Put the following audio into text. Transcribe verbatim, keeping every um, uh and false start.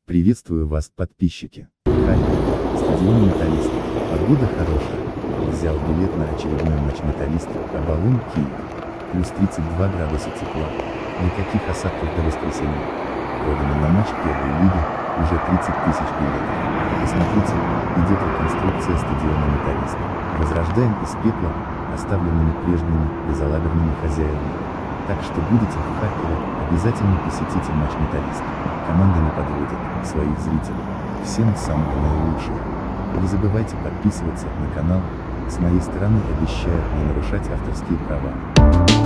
Приветствую вас, подписчики. Харьков, стадион «Металлист». Погода хорошая. Взял билет на очередной матч «Металлиста», Оболонь, Киев. Плюс тридцать два градуса тепла. Никаких осадков до воскресенья. Продано на матч первой лиги уже тридцать тысяч билетов. Посмотрите, идет реконструкция стадиона «Металлист». Возрождаем из пепла, оставленными прежними, безалаберными хозяевами. Так что будете в Харькове, обязательно посетите матч «Металлист». Команда не подводит своих зрителей. Всем самого наилучшего. Не забывайте подписываться на канал. С моей стороны обещаю не нарушать авторские права.